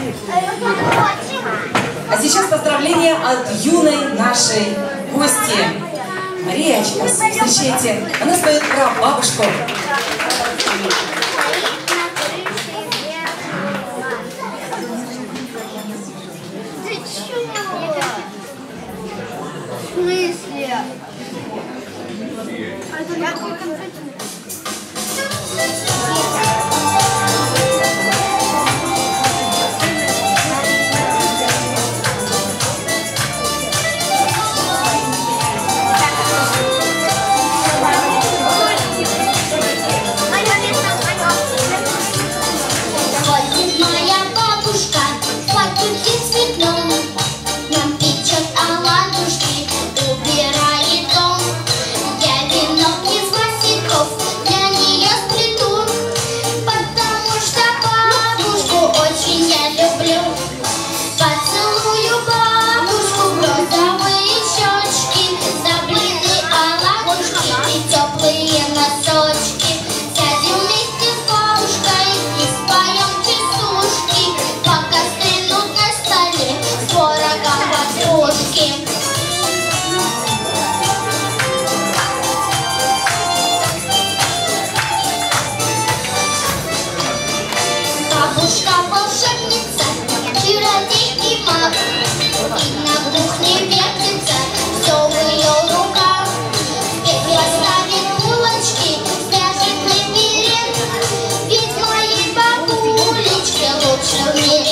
А сейчас поздравления от юной нашей гости. Мариечка, встречайте. Она споет про бабушку. В смысле? Бабушка-волшебница, чародей и маг, и на кухне вертится все в ее руках. И поставит булочки, свяжет лабиринт, ведь моей бабулечке лучше в мире.